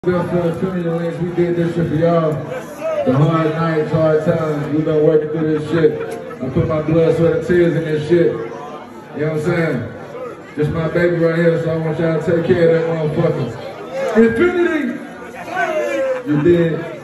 Best for Infinity Links, we did this shit for y'all. The hard nights, hard times, we been working through this shit. I put my blood, sweat, and tears in this shit. You know what I'm saying? Just my baby right here, so I want y'all to take care of that motherfucker. Infinity! You did.